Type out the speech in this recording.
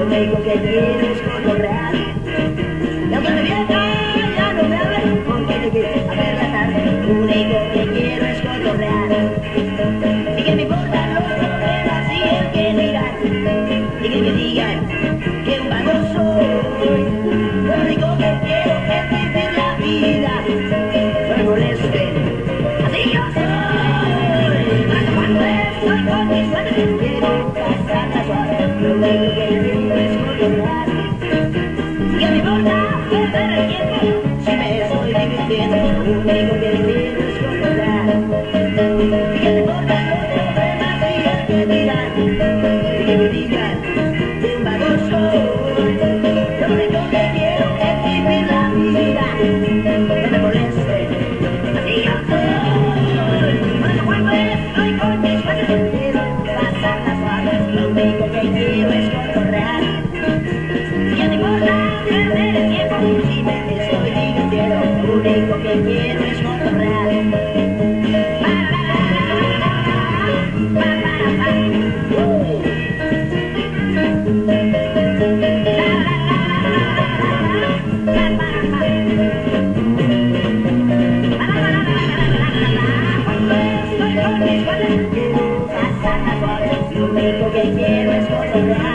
único que quiero es cotorrear. Y aunque me vieja ya no me hable, porque te quiero a ver la tarde. Lo único que quiero es cotorrear. Y que me importan los problemas y el que dirán. Y que me digan que un vago soy. Lo único que quiero es vivir la vida. No me molesten, así yo soy. Cuando estoy con mis padres quiero pasarla suave. Lo único que quiero es cotorrear. Y que me importa perder el tiempo si me estoy divirtiendo. Lo único que quiero es cotorrear. Y que me importan los problemas y el que dirán. Y que me digan que un vago soy. Lo único que quiero es vivir la vida. No me molesten, así yo soy. Cuando estoy con mis padres quiero pasarla suave. Lo único que quiero es cotorrear. Y que me importa perder el tiempo si me estoy divirtiendo. Lo único que quiero es cotorrear. Cuando estoy con mis padres quiero pasarla suave. Lo único que quiero es cotorrear.